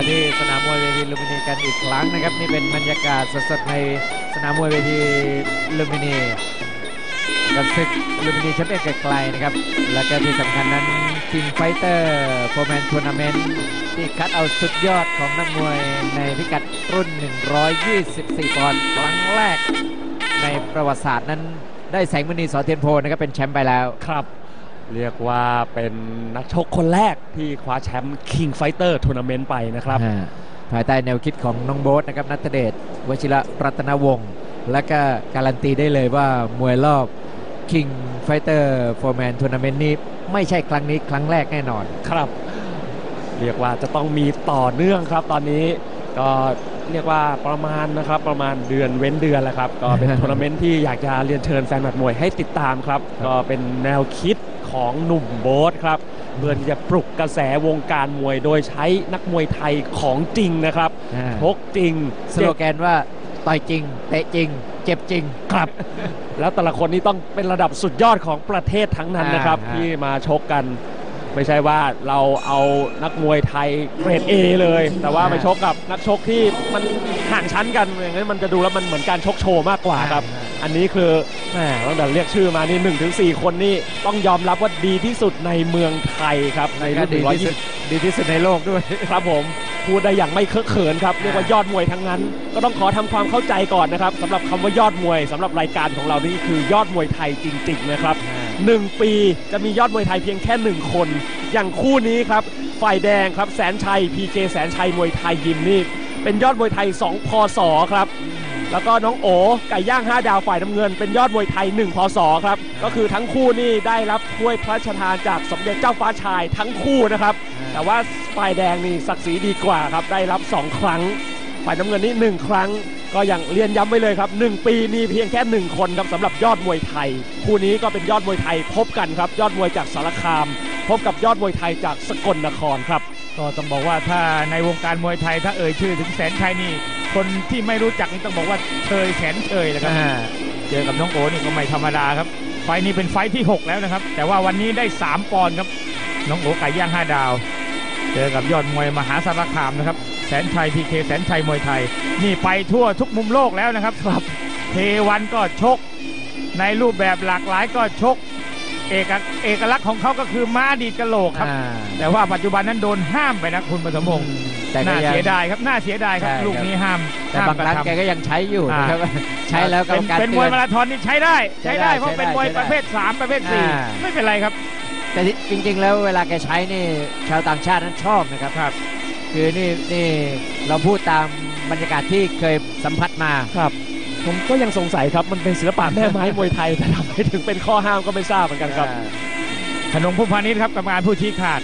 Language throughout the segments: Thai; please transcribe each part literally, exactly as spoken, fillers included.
ที่สนามมวยเวทีลุมพินีกันอีกครั้งนะครับนี่เป็นบรรยากาศสดๆในสนามมวยเวทีลุมพินีกับศึกลุมพินีแชมเปี้ยนไกลๆนะครับและก็ที่สำคัญนั้น King Fighter โฟร์แมน Tournament ที่คัดเอาสุดยอดของนักมวยในพิกัดรุ่นหนึ่งร้อยยี่สิบสี่ปอนด์ครั้งแรกในประวัติศาสตร์นั้นได้แสงมณี ส.เทียนโพนะครับเป็นแชมป์ไปแล้วครับเรียกว่าเป็นนักชกคนแรกที่คว้าแชมป์ King Fighter Tournament ไปนะครับภายใต้แนวคิดของน้องโบ๊ทนะครับณัฐเดช วชิระรัตนวงศ์และก็การันตีได้เลยว่ามวยรอบ King Fighter โฟร์แมน Tournament นี้ไม่ใช่ครั้งนี้ครั้งแรกแน่นอนครับเรียกว่าจะต้องมีต่อเนื่องครับตอนนี้ก็เรียกว่าประมาณนะครับประมาณเดือนเว้นเดือนแล้วครับก็เป็นทัวร์นาเมนต์ที่อยากจะเรียนเชิญแฟนหมัดมวยให้ติดตามครับก็เป็นแนวคิดของหนุ่มโบ๊ทครับเพื่อที่จะปลุกกระแสวงการมวยโดยใช้นักมวยไทยของจริงนะครับชกจริงสโลแกนว่าต่อยจริงเตะจริงเจ็บจริงครับแล้วแต่ละคนนี่ต้องเป็นระดับสุดยอดของประเทศทั้งนั้นนะครับที่มาชกกันไม่ใช่ว่าเราเอานักมวยไทยเกรด เอ เลยแต่ว่าไปชกกับนักชกที่มันห่างชั้นกันอย่างนั้นมันจะดูแล้วมันเหมือนการชกโชว์มากกว่าครับอันนี้คือแหมตั้งแต่เรียกชื่อมานี่ หนึ่งถึงสี่ คนนี่ต้องยอมรับว่าดีที่สุดในเมืองไทยครับในรุ่นหนึ่งร้อยยี่สิบดีที่สุดในโลกด้วยครับผมพูดได้อย่างไม่เคอะเขินครับเรียกว่ายอดมวยทั้งนั้นก็ต้องขอทำความเข้าใจก่อนนะครับสำหรับคำว่ายอดมวยสำหรับรายการของเรานี่คือยอดมวยไทยจริงๆนะครับหนึ่งปีจะมียอดมวยไทยเพียงแค่หนึ่งคนอย่างคู่นี้ครับฝ่ายแดงครับแสนชัย พี เค แสนชัยมวยไทยยิมนี่เป็นยอดมวยไทยสองพศครับแล้วก็น้องโอไก่ย่างห้าดาวฝ่ายน้ำเงินเป็นยอดมวยไทยหนึ่งพศครับก็คือทั้งคู่นี่ได้รับถ้วยพระราชทานจากสมเด็จเจ้าฟ้าชายทั้งคู่นะครับแต่ว่าฝ่ายแดงนี่ศักดิ์ศรีดีกว่าครับได้รับสองครั้งฝ่ายน้ำเงินนี่หนึ่งครั้งก็อย่างเรียนย้ำไว้เลยครับหนึ่งปีมีเพียงแค่หนึ่งคนครับสำหรับยอดมวยไทยคู่นี้ก็เป็นยอดมวยไทยพบกันครับยอดมวยจากสารคามพบกับยอดมวยไทยจากสกลนครครับก็ต้องบอกว่าถ้าในวงการมวยไทยถ้าเอ่ยชื่อถึงแสนชัยนี่คนที่ไม่รู้จักนี่ต้องบอกว่าเชยแสนเชยเลยครับเจอกับน้องโอนี่ก็ไม่ธรรมดาครับไฟนี้เป็นไฟที่หกแล้วนะครับแต่ว่าวันนี้ได้สามปอนด์ครับน้องโอไก่ย่างห้าดาวเจอกับยอดมวยมหาสารคามนะครับแสนชัย พี เค แสนชัยมวยไทยนี่ไปทั่วทุกมุมโลกแล้วนะครับครับเทวันก็ชกในรูปแบบหลากหลายก็ชกเอกเอกลักษณ์ของเขาก็คือม้าดีดกะโหลกครับแต่ว่าปัจจุบันนั้นโดนห้ามไปนะคุณปฐมพงศ์น่าเสียดายครับน่าเสียดายครับลูกนี้ห้ามแต่บางครั้งแกก็ยังใช้อยู่นะครับใช้แล้วกรรมการเป็นมวยมาราธอนนี่ใช้ได้ใช้ได้เพราะเป็นมวยประเภทสามประเภทสี่ไม่เป็นไรครับแต่จริงๆแล้วเวลาแกใช้นี่ชาวต่างชาตินั้นชอบนะครับครับคือนี่นี่เราพูดตามบรรยากาศที่เคยสัมผัสมาครับผมก็ยังสงสัยครับมันเป็นศิลปะแม่ไม้มวยไทยแต่ทำไมถึงเป็นข้อห้ามก็ไม่ทราบเหมือนกันครับขนมผู้พาณิชย์ครับกรรมการผู้ชี้ขาด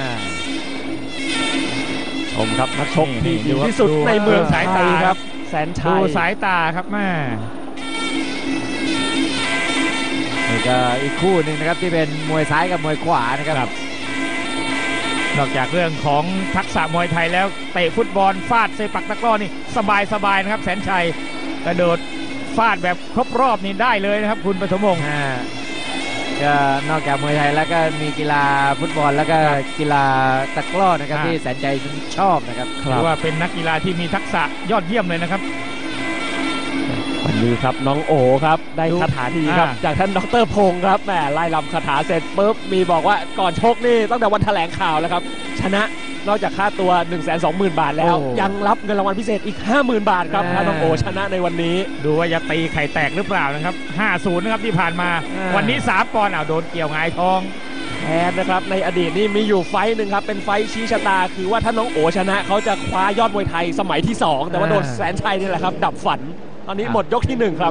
ชมครับนักชกที่ดีที่สุดในเมืองสายตาครับแสนชัยดูสายตาครับแม่นี่ก็อีกคู่หนึ่งนะครับที่เป็นมวยซ้ายกับมวยขวานะครับนอกจากเรื่องของทักษะมวยไทยแล้วเตะฟุตบอลฟาดเซปักตะกร้อนี่สบายสบายนะครับแสนชัยกระโดดฟาดแบบครบรอบนี่ได้เลยนะครับคุณปฐมพงศ์ก็นอกจากมวยไทยแล้วก็มีกีฬาฟุตบอลแล้วก็กีฬาตะกร้อนะครับที่แสนใจชอบนะครับถือว่าเป็นนักกีฬาที่มีทักษะยอดเยี่ยมเลยนะครับวันนี้ครับน้องโอครับได้คาถาดีครับจากท่านดร.พงศ์ครับแหมไล่ลำคาถาเสร็จปุ๊บมีบอกว่าก่อนชกนี่ตั้งแต่วันแถลงข่าวแล้วครับชนะนอกจากค่าตัว หนึ่งแสนสองหมื่น บาทแล้วยังรับเงินรางวัลพิเศษอีก ห้าหมื่น บาทครับถ้าน้องโอชนะในวันนี้ดูว่าจะตีไข่แตกหรือเปล่านะครับ ห้าศูนย์ นะครับที่ผ่านมาวันนี้สามปอนด์เอาโดนเกี่ยวงายทองแทนนะครับในอดีตนี่มีอยู่ไฟต์หนึ่งครับเป็นไฟต์ชี้ชะตาคือว่าถ้าน้องโอชนะเขาจะคว้ายอดมวยไทยสมัยที่สองแต่ว่าโดนแสนชัยนี่แหละครับดับฝันตอนนี้หมดยกที่หนึ่งครับ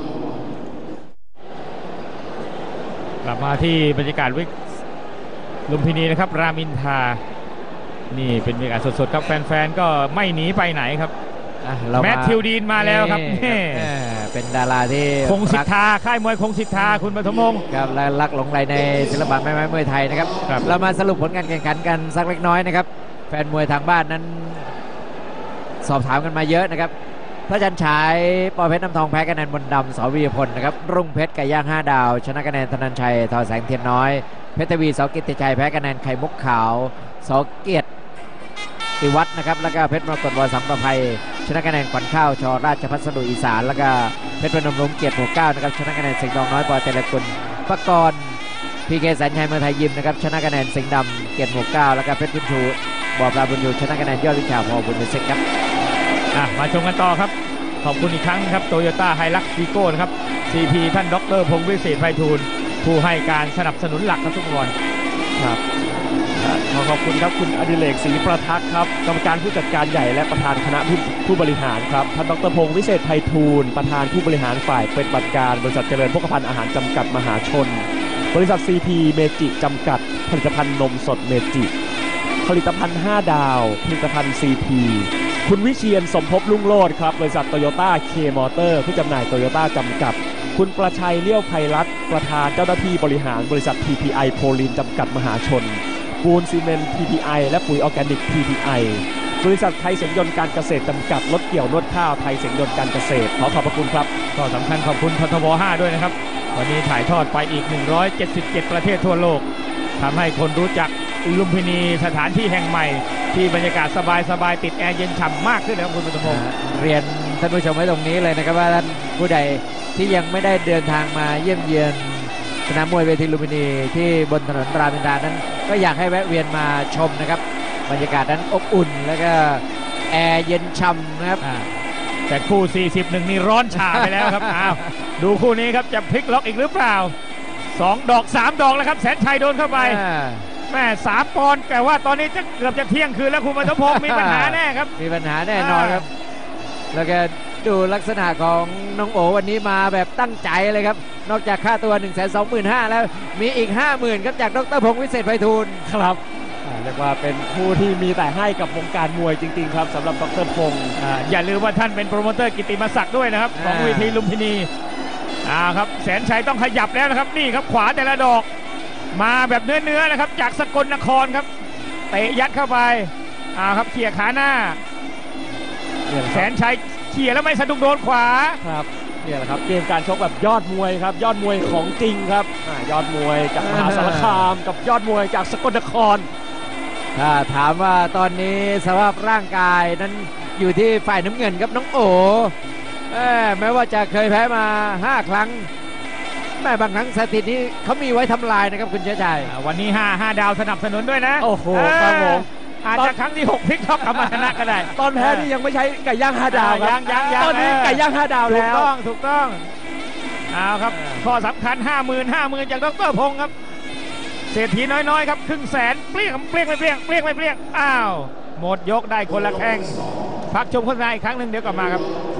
กลับมาที่บรรยากาศวิกลุมพินีนะครับรามินทานี่เป็นบรรยากาศสดๆครับแฟนๆก็ไม่หนีไปไหนครับแมทธิวดีนมาแล้วครับนี่เป็นดาราที่คงสิทธาค่ายมวยคงสิทธาคุณปฐมพงศ์ครับและรักหลงไหลในศิลปะแม่ไม้มวยไทยนะครับเรามาสรุปผลการแข่งขันกันสักเล็กน้อยนะครับแฟนมวยทางบ้านนั้นสอบถามกันมาเยอะนะครับพระจันทร์ฉายปอเพชรน้ำทองแพ้คะแนนบนดำสวิยพลนะครับรุ่งเพชรไก่ย่างห้าดาวชนะคะแนนธนันชัยทอแสงเทียนน้อยเพชรทวีสกิตติชัยแพ้คะแนนไข่มุกขาวสเกียรติติวัฒน์นะครับแล้วก็เพชรมรกตวสังประภัยชนะคะแนนขวัญข้าวชราชพัสดุอีสานแล้วก็เพชรพนมรุ้งเกียรติหมู่เก้านะครับชนะคะแนนสิงห์ทองน้อยปอเตลกุลปกรณ์พีเคแสนชัยมวยไทยยิมนะครับชนะคะแนนสิงห์ดำเกียรติหมู่เก้าแล้วก็เพชรบุญชูบอปลาบุญชูชนะคะแนนยอดวิชาพอบุญเซ็กครับมาชมกันต่อครับขอบคุณอีกครั้งครับโตโยต้าไฮลักซ์วีโก้นะครับซีพีท่านดรพงศ์วิเศษไพฑูรย์ผู้ให้การสนับสนุนหลักครับทุกคนครับขอขอบคุณครับคุณอดิเรกศรีประทักษ์ครับกรรมการผู้จัดการใหญ่และประธานคณะผู้บริหารครับท่านดรพงศ์วิเศษไพฑูรย์ประธานผู้บริหารฝ่ายปฏิบัติการบริษัทเจริญโภคภัณฑ์อาหารจำกัดมหาชนบริษัท ซี พี เมจิจำกัดผลิตภัณฑ์นมสดเมจิผลิตภัณฑ์ห้าดาวผลิตภัณฑ์ ซี พี คุณวิเชียรสมภพลุ่งโลดครับบริษัทโตโยต้าเคมอเตอร์ผู้จำหน่ายโตโยต้าจำกัดคุณประชัยเลี้ยวไพรัตน์ประธานเจ้าหน้าที่บริหารบริษัท ที พี ไอ โพลินจำกัดมหาชนปูนซีเมนต์ ที พี ไอ และปุ๋ยออร์แกนิก ที พี ไอ บริษัทไทยเสียงยนต์การเกษตรจำกัดรถเกี่ยวนวดข้าวไทยเสียงยนต์การเกษตรขอขอบพระคุณครับก็สำคัญขอบคุณททบห้าด้วยนะครับวันนี้ถ่ายทอดไปอีกหนึ่งร้อยเจ็ดสิบเจ็ดประเทศทั่วโลกทำให้คนรู้จักลุมพินีสถานที่แห่งใหม่ที่บรรยากาศสบายๆติดแอร์เย็นฉ่ำมากขึ้นนะครับคุณบุญพงศ์เรียนท่านผู้ชมไว้ตรงนี้เลยนะครับว่าท่านผู้ใดที่ยังไม่ได้เดินทางมาเยี่ยมเยียนสนามมวยเวทีลุมพินีที่บนถนนรามอินทรานั้นก็อยากให้แวะเวียนมาชมนะครับบรรยากาศนั้นอบอุ่นแล้วก็แอร์เย็นฉ่ำนะครับแต่คู่สี่สิบหนึ่งนี่ร้อนฉ่าไปแล้วครับอ้าวดูคู่นี้ครับจะพลิกล็อกอีกหรือเปล่าสองดอกสามดอกแล้วครับแสนชัยโดนเข้าไปแม่สามปอนด์แต่ว่าตอนนี้จะเกือบจะเที่ยงคืนแล้วคุณบรรพงศ์มีปัญหาแน่ครับมีปัญหาแน่นอนครับแล้วก็ดูลักษณะของน้องโอวันนี้มาแบบตั้งใจเลยครับนอกจากค่าตัว หนึ่งแสนสองหมื่นห้าพัน แล้วมีอีก ห้าหมื่น ครับจากดรพงศ์วิเศษไพฑูรย์ครับเรียกว่าเป็นผู้ที่มีแต่ให้กับวงการมวยจริงๆครับสำหรับดรพงศ์อย่าลืมว่าท่านเป็นโปรโมเตอร์กิตติมศักดิ์ด้วยนะครับของเวทีลุมพินีอ่าครับแสนชัยต้องขยับแล้วนะครับนี่ครับขวาแต่ละดอกมาแบบเนื้อๆนะครับจากสกลนครครับเตะยัดเข้าไปอ่าครับเขี่ยขาหน้าแสนชัยเขี่ยแล้วไม่สะดุ้งโดนขวาครับนี่แหละครับเกมการชกแบบยอดมวยครับยอดมวยของจริงครับยอดมวยจากมหาสารคามกับยอดมวยจากสกลนครถ้าถามว่าตอนนี้สภาพร่างกายนั้นอยู่ที่ฝ่ายน้ำเงินครับน้องโอแม้ว่าจะเคยแพ้มาห้าครั้งแม่บางครั้งสถิตินี้เขามีไว้ทำลายนะครับคุณเชื้อชัยวันนี้ห้า ห้าดาวสนับสนุนด้วยนะโอ้โหครับผมอาจจะครั้งที่หกพลิกล็อกกลับมาชนะก็ได้ตอนแพ้นี่ยังไม่ใช้ไก่ย่างห้าดาวยังยังยังตอนนี้ไก่ย่างห้าดาวแล้วถูกต้องถูกต้องเอาครับข้อสำคัญห้าหมื่นห้าหมื่นจากดรพงศ์ครับเศรษฐีน้อยๆครับครึ่งแสนเปรี้ยงเปรี้ยงไม่เปรี้ยงเปรี้ยงไม่เปรี้ยงอ้าวหมดยกได้คนละแข้งพักชมโฆษณาอีกครั้งหนึ่งเดี๋ยวกลับมาครับ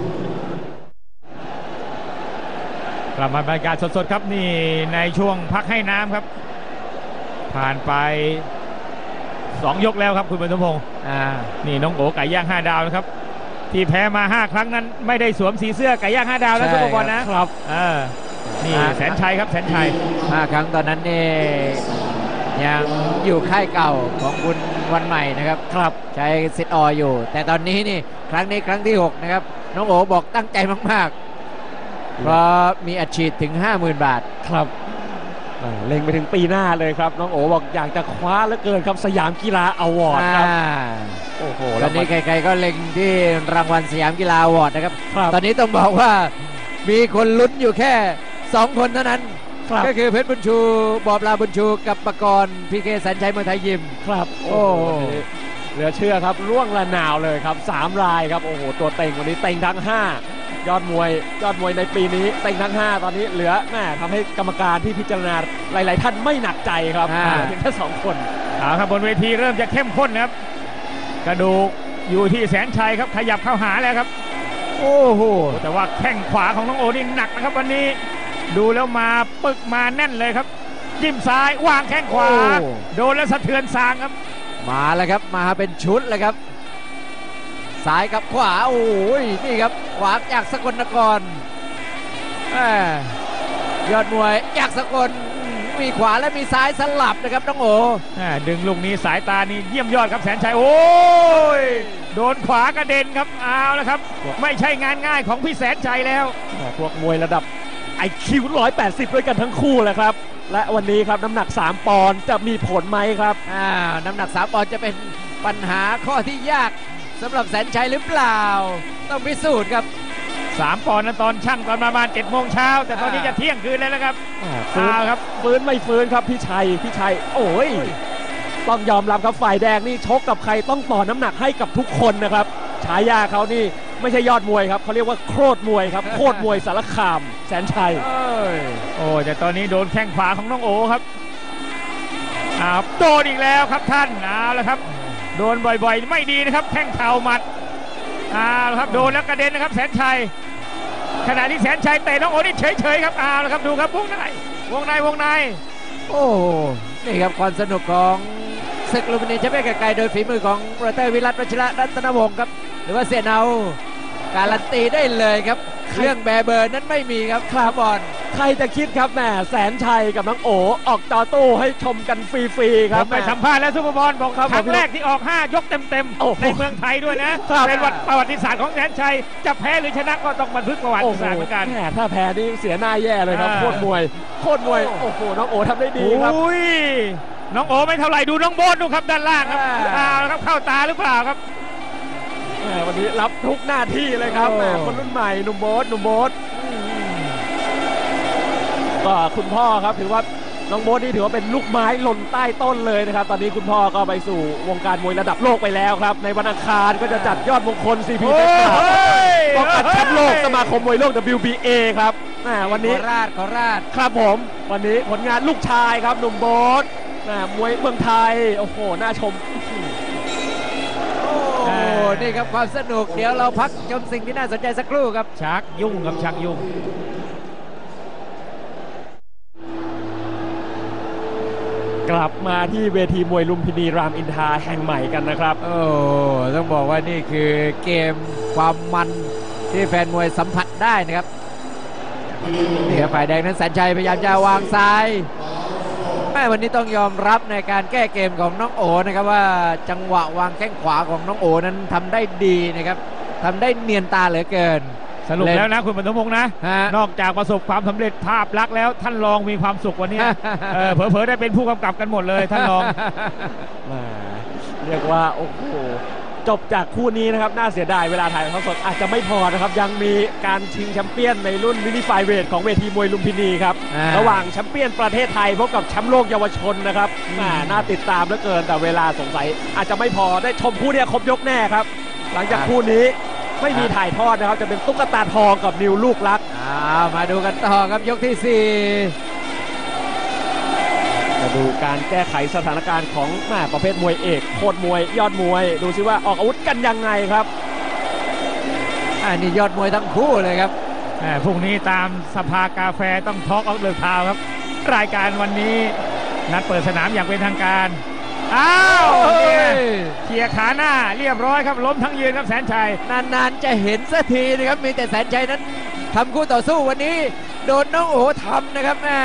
กลับมาบรรยากาศสดๆครับนี่ในช่วงพักให้น้ำครับผ่านไปสองยกแล้วครับคุณบรรพงศ์อ่านี่น้องโอไก่ย่างห้าดาวนะครับที่แพ้มาห้าครั้งนั้นไม่ได้สวมสีเสื้อไก่ย่างห้าดาวแล้วทุกคนนะครับอ่านี่แสนชัยครับแสนชัยห้าครั้งตอนนั้นนี่ยังอยู่ค่ายเก่าของคุณวันใหม่นะครับครับใช้สิทธิ์ออยู่แต่ตอนนี้นี่ครั้งนี้ครั้งที่หกนะครับน้องโอบอกตั้งใจมากๆเพราะมีอัดฉีดถึง ห้าหมื่น บาทครับเล็งไปถึงปีหน้าเลยครับน้องโอบอกอยากจะคว้าเหลือเกินครับสยามกีฬาอวอร์ดครับโอ้โหตอนนี้ใครๆก็เล็งที่รางวัลสยามกีฬาอวอร์ดนะครับตอนนี้ต้องบอกว่ามีคนลุ้นอยู่แค่สองคนเท่านั้นก็คือเพชรบุญชูบอบลาบุญชูกับปกรณ์พีเคแสนชัยมวยไทยยิมครับโอ้เหลือเชื่อครับร่วงระนาวเลยครับสามรายครับโอ้โหตัวเต็งวันนี้เต็งทั้งห้ายอดมวยยอดมวยในปีนี้เต็งทั้งห้าตอนนี้เหลือแม่ทำให้กรรมการที่พิจารณาหลายๆท่านไม่หนักใจครับเพียงแค่สองคนเอาครับบนเวทีเริ่มจะเข้มข้นนะครับกระดูกอยู่ที่แสนชัยครับขยับเข้าหาแล้วครับโอ้โหแต่ว่าแข้งขวาของน้องโอนี่หนักนะครับวันนี้ดูแล้วมาปึกมาแน่นเลยครับจิ้มซ้ายวางแข้งขวาโดนแล้วสะเทือนซางครับมาแล้วครับมาเป็นชุดเลยครับซ้ายกับขวาโอ้ยนี่ครับขวาจากสกลนครยอดมวยจากสกลมีขวาและมีซ้ายสลับนะครับน้องโอดึงลูกนี้สายตานี่เยี่ยมยอดครับแสนชัยโอ้ยโดนขวากระเด็นครับเอาแล้วครับไม่ใช่งานง่ายของพี่แสนชัยแล้วพวกมวยระดับไอคิวหนึ่งร้อยแปดสิบด้วยกันทั้งคู่แหละครับและวันนี้ครับน้ำหนักสามปอนด์จะมีผลไหมครับอ่าน้ำหนักสามปอนด์จะเป็นปัญหาข้อที่ยากสำหรับแสนชัยหรือเปล่าต้องพิสูจน์ครับสามปอนด์นะตอนช่างตอนประมาณเจ็ดโมงเช้าแต่ตอนนี้จะเที่ยงคืนแล้วนะครับฟื้นครับฟื้นไม่ฟื้นครับพี่ชัยพี่ชัยโอ้ยต้องยอมรับครับฝ่ายแดงนี่ชกกับใครต้องต่อน้ำหนักให้กับทุกคนนะครับฉายาเขานี่ไม่ใช่ยอดมวยครับเขาเรียกว่าโคตรมวยครับโคตรมวยสารคามแสนชัยโอ้แต่ตอนนี้โดนแข้งขวาของน้องโอครับอ้าวโดนอีกแล้วครับท่านเอาละครับโดนบ่อยๆไม่ดีนะครับแข้งเข่าหมัดอ้าวครับโดนแล้วกระเด็นนะครับแสนชัยขณะที่แสนชัยเตะน้องโอนี่เฉยๆครับอ้าวแล้วครับดูครับวงในวงในวงในโอ้นี่ครับความสนุกของศึกลุมพินีแชมเปี้ยนไกลๆโดยฝีมือของโปรเตอร์วิรัต วชิระรัตนวงศ์ครับหรือว่าเสียเนาการันตีได้เลยครับเรื่องแบเบอร์นั้นไม่มีครับคลาบอลใครจะคิดครับแหมแสนชัยกับน้องโอออกจอตู้ให้ชมกันฟรีๆครับไปสัมภาษณ์แล้วซุปเปอร์บอลบอกครั้งแรกที่ออกห้ายกเต็มๆในเมืองไทยด้วยนะเป็นประวัติศาสตร์ของแสนชัยจะแพ้หรือชนะก็ต้องบันทึกประวัติศาสตร์เหมือนกันแหมถ้าแพ้นี่เสียหน้าแย่เลยครับโคตรมวยโคตรมวยโอ้โหน้องโอทำได้ดีครับอุ้ยน้องโอไม่เท่าไหร่ดูน้องโบ๊ทดูครับด้านล่างครับอ้าวครับเข้าตาหรือเปล่าครับวันนี้รับทุกหน้าที่เลยครับแหมคนรุ่นใหม่หนุ่มโบ๊ทหนุ่มโบ๊ทก็คุณพ่อครับถือว่าน้องโบ๊ทนี่ถือว่าเป็นลูกไม้หล่นใต้ต้นเลยนะครับตอนนี้คุณพ่อก็ไปสู่วงการมวยระดับโลกไปแล้วครับในวันอังคารก็จะจัดยอดมงคล ซี พี เฟสติวัลป้องกันแชมป์โลกสมาคมมวยโลก ดับเบิลยู บี เอ ครับวันนี้โคราชโคราชครับผมวันนี้ผลงานลูกชายครับหนุ่มโบ๊ทมวยเมืองไทยโอ้โหน่าชมโอ้นี่ครับความสนุกเดี๋ยวเราพักชมสิ่งที่น่าสนใจสักครู่ครับชักยุ่งครับชักยุ่งกลับมาที่เวทีมวยลุมพินีรามอินทราแห่งใหม่กันนะครับโอ้ต้องบอกว่านี่คือเกมความมันที่แฟนมวยสัมผัสได้นะครับนี่ครับฝ่ายแดงนั้นแสนชัยพยายามจะวางซ้ายแม่วันนี้ต้องยอมรับในการแก้เกมของน้องโอนะครับว่าจังหวะวางแข้งขวาของน้องโอนั้นทำได้ดีนะครับทำได้เนียนตาเหลือเกินสรุปแล้วนะคุณปฐมพงษ์นะนอกจากประสบความสำเร็จภาพลักษณ์แล้วท่านรองมีความสุขวันนี้เผลอๆได้เป็นผู้กำกับกันหมดเลยท่านรองเรียกว่าโอ้โหจบจากคู่นี้นะครับน่าเสียดายเวลาถ่ายทอดสดอาจจะไม่พอนะครับยังมีการชิงแชมเปี้ยนในรุ่นมินิไฟเวทของเวทีมวยลุมพินีครับระหว่างแชมเปี้ยนประเทศไทยพบกับแชมป์โลกเยาวชนนะครับน่าติดตามเหลือเกินแต่เวลาสงสัยอาจจะไม่พอได้ชมคู่นี้ครบยกแน่ครับหลังจากคู่นี้ไม่มีถ่ายทอดนะครับจะเป็นตุ๊กตาทองกับนิวลูกรักมาดูกันต่อครับยกที่สี่มาดูการแก้ไขสถานการณ์ของแม่ประเภทมวยเอกโคตรมวยยอดมวยดูซิว่าออกอาวุธกันยังไงครับอันนี้ยอดมวยทั้งคู่เลยครับพรุ่งนี้ตามสภากาแฟต้องทอล์กออฟเดอะทาวน์ครับรายการวันนี้นัดเปิดสนามอย่างเป็นทางการอ้าวเขี่ยขาหน้าเรียบร้อยครับล้มทั้งยืนครับแสนชัยนานๆจะเห็นสักทีนะครับมีแต่แสนชัยนั้นทำคู่ต่อสู้วันนี้โดนน้องโอทำนะครับแม่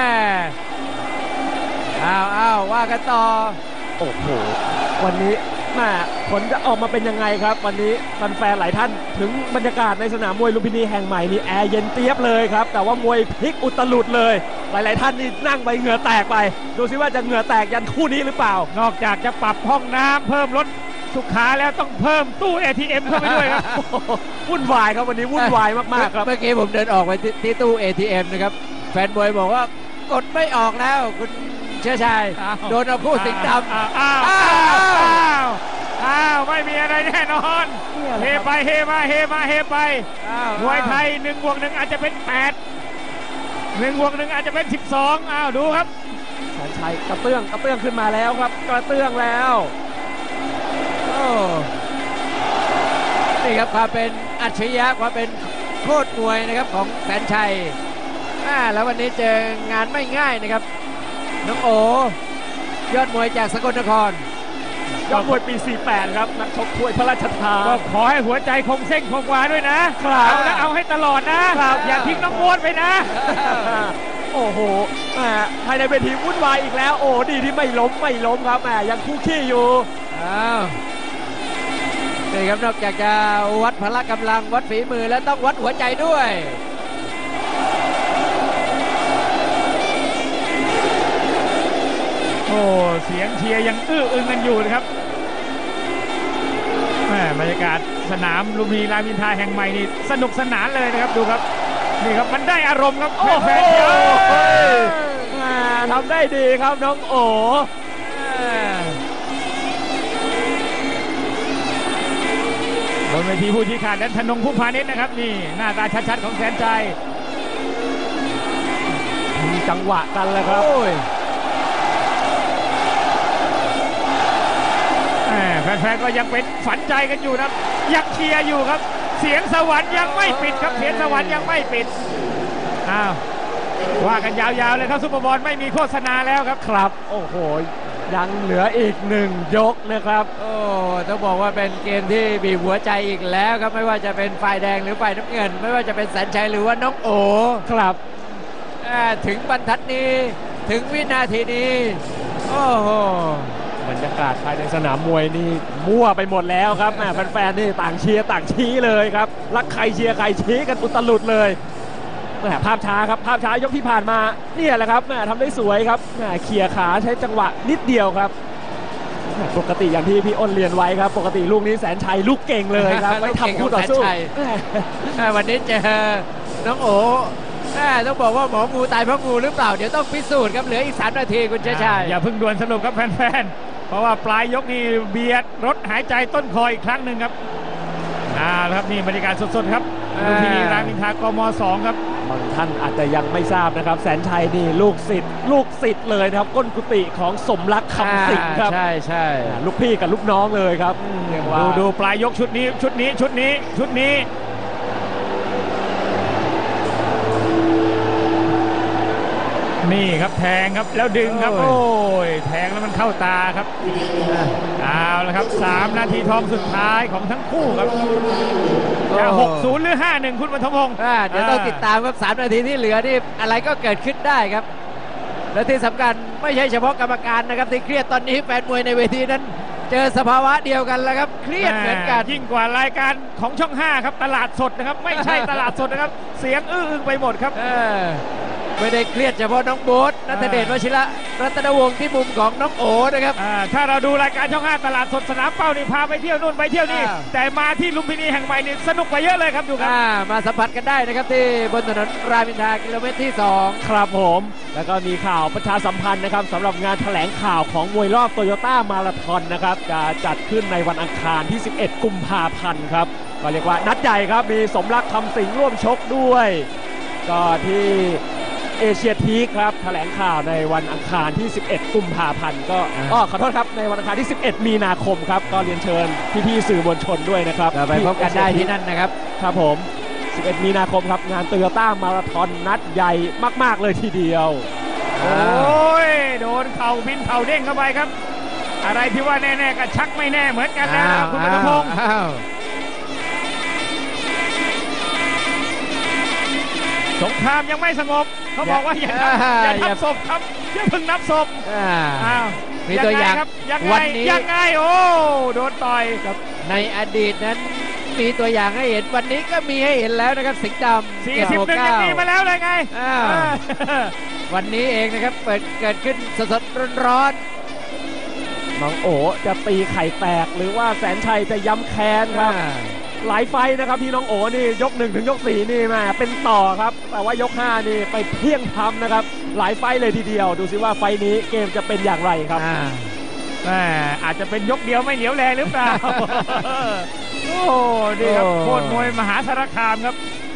อ้าวอ้าวว่ากันต่อโอ้โหวันนี้แม่ผลจะออกมาเป็นยังไงครับวันนี้แฟนๆหลายท่านถึงบรรยากาศในสนามมวยลุมพินีแห่งใหม่นี่แอร์เย็นเจี๊ยบเลยครับแต่ว่ามวยพลิกอุตลุดเลยหลายๆท่านนี่นั่งไปเหงื่อแตกไปดูซิว่าจะเหงื่อแตกยันคู่นี้หรือเปล่านอกจากจะปรับห้องน้ำเพิ่มรถสุขาแล้วต้องเพิ่มตู้ เอ ที เอ็ม เข้าไปด้วยครับวุ่นวายครับวันนี้วุ่นวายมากๆครับเมื่อกี้ผมเดินออกไปที่ตู้ เอ ที เอ็ม นะครับแฟนมวยบอกว่ากดไม่ออกแล้วคุณเชื้อชายโดนเอาคู่สิงห์ดำอ้าวอ้าวอ้าวไม่มีอะไรแน่นอนเฮไปเฮมาเฮมาเฮไปมวยไทยหนึ่งบวกหนึ่งอาจจะเป็นแปดหนึ่งบวกหนึ่งอาจจะเป็นสิบสองอ้าวดูครับแสนชัยกระเตื้องกระเตื้องขึ้นมาแล้วครับกระเตื้องแล้วโอ้นี่ครับความเป็นอัจฉริยะความเป็นโคตรมวยนะครับของแสนชัยแล้ววันนี้เจองานไม่ง่ายนะครับน้องโอยอดมวยจากสกลนครยอดมวยปีสี่สิบแปดครับนักชกถ้วยพระราชทานก็ขอให้หัวใจคงเส้นคงวาด้วยนะเอาแล้วเอาให้ตลอดนะอย่าทิ้งน้องโบ๊ทไปนะโอ้โหภายในเวทีวุ่นวายอีกแล้วโอ้ดีที่ไม่ล้มไม่ล้มครับแหมยังคู่ขี้อยู่อ้าวนี่ครับนอกจากจะวัดพละกำลังวัดฝีมือแล้วต้องวัดหัวใจด้วยโอ้เสียงเชียร์ยังอื้ออึงกันอยู่นะครับบรรยากาศสนามลุมพินีรามอินทราแห่งใหม่นี่สนุกสนานเลยนะครับดูครับนี่ครับมันได้อารมณ์ครับแฟนๆเยอะทำได้ดีครับน้องโอ๋บนเวทีผู้ชี้ขาดและธนงผู้พาณิชย์นะครับนี่หน้าตาชัดๆของแสนใจมีจังหวะกันเลยครับแฟนๆก็ยังเป็นฝันใจกันอยู่นะยังเชียร์อยู่ครับเสียงสวรรค์ยังไม่ปิดครับเสียงสวรรค์ยังไม่ปิดอ้าวว่ากันยาวๆเลยครับซุปเปอร์บอลไม่มีโฆษณาแล้วครับครับโอ้โหยังเหลืออีกหนึ่งยกนะครับโอ้ต้องบอกว่าเป็นเกมที่บีบหัวใจอีกแล้วครับไม่ว่าจะเป็นฝ่ายแดงหรือฝ่ายน้ำเงินไม่ว่าจะเป็นแสนชัยหรือว่าน้องโอครับถึงบรรทัดนี้ถึงวินาทีนี้โอ้โหบรรยากาศภายในสนามมวยนี่มั่วไปหมดแล้วครับแฟนๆนี่ต่างเชียร์ต่างชี้เลยครับรักใครเชียร์ใครชี้กันอุตลุดเลยภาพช้าครับภาพช้ายกที่ผ่านมาเนี่ยแหละครับทำได้สวยครับเขี่ยขาใช้จังหวะนิดเดียวครับปกติอย่างที่พี่อ้นเรียนไว้ครับปกติลูกนี้แสนชัยลูกเก่งเลยครับไม่ทำคู่ต่อสู้วันนี้เจอน้องโอต้องบอกว่าหมองูตายเพราะงูหรือเปล่าเดี๋ยวต้องพิสูจน์ครับเหลืออีกสามนาทีคุณเชษชัยอย่าเพิ่งด่วนสรุปครับแฟนๆเพราะว่าปลายยกนี้เบียดรถหายใจต้นคออีกครั้งหนึ่งครับอ่าครับนี่บรรยากาศสดๆครับลุมพินีรามอินทรากม.สองครับบางท่านอาจจะยังไม่ทราบนะครับแสนชัยนี่ลูกศิษย์ลูกศิษย์เลยนะครับก้นกุฏิของสมรักคำสิงห์ครับใช่ใช่ลูกพี่กับลูกน้องเลยครับดูดูปลายยกชุดนี้ชุดนี้ชุดนี้ชุดนี้นี่ครับแทงครับแล้วดึงครับโอ้ยแทงแล้วมันเข้าตาครับเอาละครับสามนาทีทองสุดท้ายของทั้งคู่ครับจะหกศูนย์หรือห้าหนึ่งคุณบรรทพงศ์เดี๋ยวต้องติดตามครับสามนาทีที่เหลือนี่อะไรก็เกิดขึ้นได้ครับและที่สำคัญไม่ใช่เฉพาะกรรมการนะครับที่เครียดตอนนี้แฟนมวยในเวทีนั้นเจอสภาวะเดียวกันแล้วครับเครียดเหมือนกันยิ่งกว่ารายการของช่องห้าครับตลาดสดนะครับไม่ใช่ตลาดสดนะครับเสียงอื้ออึงไปหมดครับไม่ได้เครียดเฉพาะน้องโบ๊ทณัฐเดชวชิระรัตนวงศ์ที่มุมของน้องโอนะครับถ้าเราดูรายการช่องห้าตลาดสดสนามเป้านี่พาไปเที่ยวนู่นไปเที่ยวนี่แต่มาที่ลุมพินีแห่งใหม่นี่สนุกไปเยอะเลยครับดูครับมาสัมผัสกันได้นะครับที่บนถนนรามอินทรากิโลเมตรที่สองครับผมแล้วก็มีข่าวประชาสัมพันธ์นะครับสำหรับงานแถลงข่าวของมวยรอบโตโยต้ามาราธอนนะครับจะจัดขึ้นในวันอังคารที่สิบเอ็ดกุมภาพันธ์ครับก็เรียกว่านัดใหญ่ครับมีสมรักคำสิงห์ร่วมชกด้วยก็ที่เอเชียทีครับแถลงข่าวในวันอังคารที่สิบเอ็ดกุมภาพันธ์ก็อ๋อขอโทษครับในวันอังคารที่สิบเอ็ดมีนาคมครับก็เรียนเชิญพี่ๆสื่อมวลชนด้วยนะครับไปพบกันได้ที่นั่นนะครับครับผมสิบเอ็ดมีนาคมครับงานโตโยต้ามาราธอนนัดใหญ่มากๆเลยทีเดียวโอ้ยโดนเข่าบินเข่าเด้งเข้าไปครับอะไรที่ว่าแน่ๆก็ชักไม่แน่เหมือนกันแล้วนะคุณบรรทพงศ์สงครามยังไม่สงบเขาบอกว่าอย่าอย่าทับศพครับอย่าเพิ่งนับศพอ้าวมีตัวอย่างวันนี้ยังไงโอ้โดนต่อยครับในอดีตนั้นมีตัวอย่างให้เห็นวันนี้ก็มีให้เห็นแล้วนะครับสิงห์ดำสี่สิบหนึ่งยังมีมาแล้วเลยไงวันนี้เองนะครับเปิดเกิดขึ้นสดๆร้อนๆน้องโอจะตีไข่แตกหรือว่าแสนชัยจะย้ำแค้นครับหลายไฟนะครับพี่น้องโอนี่ยกหนึ่งถึงยกสี่นี่มาเป็นต่อครับแต่ว่ายกห้านี่ไปเพี้ยงทำนะครับหลายไฟเลยทีเดียวดูซิว่าไฟนี้เกมจะเป็นอย่างไรครับอาจจะเป็นยกเดียวไม่เหนียวแรงหรือเปล่าโอ้นี่ครับโคตรมวยมหาสารคามครับ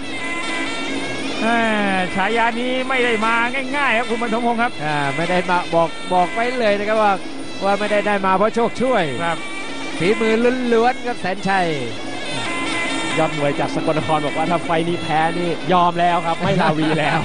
ฉายานี้ไม่ได้มาง่ายๆครับคุณบรรทพงศ์ครับไม่ได้มาบอกบอกไว้เลยนะครับว่าว่าไม่ได้ได้มาเพราะโชคช่วยครับฝีมือล้วนๆครับแสนชัยยอดมวยจากสกลนครบอกว่าถ้าไฟนี้แพ้นี่ยอมแล้วครับไม่ลาวีแล้ว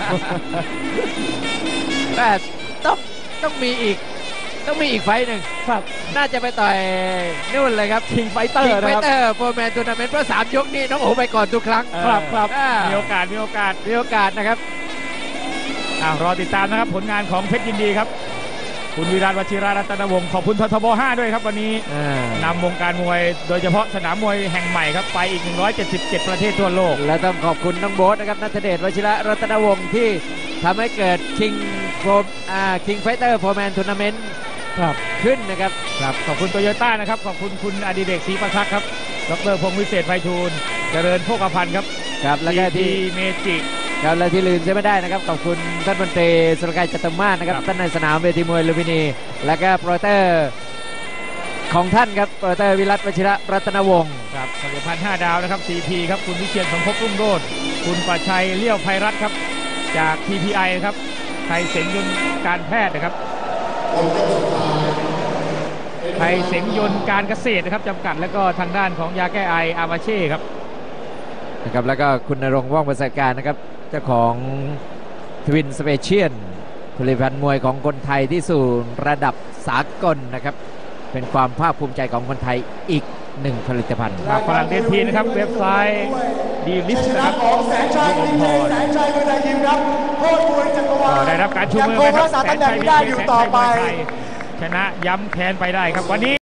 แต่ต้องต้องมีอีกต้องมีอีกไฟหนึ่งครับน่าจะไปต่อยนู่นเลยครับคิงไฟเตอร์นะครับคิงไฟเตอร์โฟร์แมนทัวร์นาเมนต์เพราะสามยกนี้น้องโอไปก่อนทุกครั้งครับครับมีโอกาสมีโอกาสมีโอกาสนะครับอ่ารอติดตามนะครับผลงานของเพชรยินดีครับคุณวิราชวชิรารัตนวงศ์ขอบคุณททบห้าด้วยครับวันนี้นำวงการมวยโดยเฉพาะสนามมวยแห่งใหม่ครับไปอีกหนึ่งร้อยเจ็ดสิบเจ็ดประเทศทั่วโลกและต้องขอบคุณน้องโบ๊ทนะครับณัฐเดชวชิระรัตนวงศ์ที่ทำให้เกิดคิงโฟร์อ่าคิงไฟเตอร์โฟร์แมนทัวร์นาเมนต์ครับขึ้นนะครับครับขอบคุณโตโยต้านะครับขอบคุณคุณอดิเรกศรีประทักษ์ครับดรพงศ์วิเศษไพฑูรย์เจริญโภคภัณฑ์ครับครับแล้วก็ที่เมจิครับและที่ลืมใช่ไม่ได้นะครับขอบคุณท่านมนตรีสุรกายจตุมาศนะครับท่านในสนามเวทีมวยลุมพินีและก็โปรเตอร์ของท่านครับโปรเตอร์วิรัตวชิระรัตนวงศ์ครับผลิตภัณฑ์ห้าดาวนะครับ ซี พี ครับคุณวิเชียรสมภพรุ่งโรจน์คุณประชัยเลี้ยวไพรัตน์ครับจาก ที พี ไอ ครับไทยเสงยนต์การแพทย์นะครับไทยเสงยนต์การเกษตรนะครับจำกัดแล้วก็ทางด้านของยาแก้ไออามาเช่ครับนะครับแล้วก็คุณณรงค์ว่องประเสริฐการนะครับเจ้าของทวินสเปเชียลผลิตภัณฑ์มวยของคนไทยที่สู่ระดับสากลนะครับเป็นความภาคภูมิใจของคนไทยอีกหนึ่งผลิตภัณฑ์ครับฝรั่งเดนทีนะครับเว็บไซต์ดีลิสนะครับของแสนชัยพีเคแสนชัยมือไทยยิมครับโคตรมวยจักรวาลได้รับการชูมือไปครับแสนชัยพีเคแสนชัยมวยไทยชนะย้ำแค้นไปได้ครับวันนี้